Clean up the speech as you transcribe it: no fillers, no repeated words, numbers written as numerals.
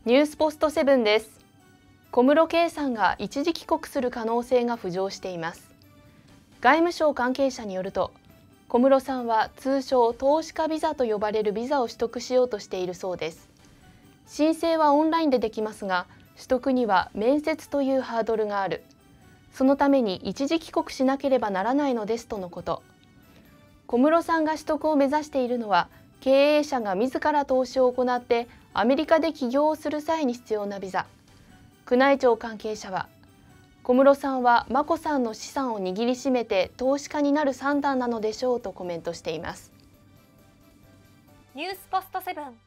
ニュースポストセブンです。小室圭さんが一時帰国する可能性が浮上しています。外務省関係者によると、小室さんは通称投資家ビザと呼ばれるビザを取得しようとしているそうです。申請はオンラインでできますが、取得には面接というハードルがある。そのために一時帰国しなければならないのですとのこと。小室さんが取得を目指しているのは、経営者が自ら投資を行ってアメリカで起業をする際に必要なビザ。宮内庁関係者は、小室さんは眞子さんの資産を握りしめて投資家になる算段なのでしょうとコメントしています。 ニュースポストセブン。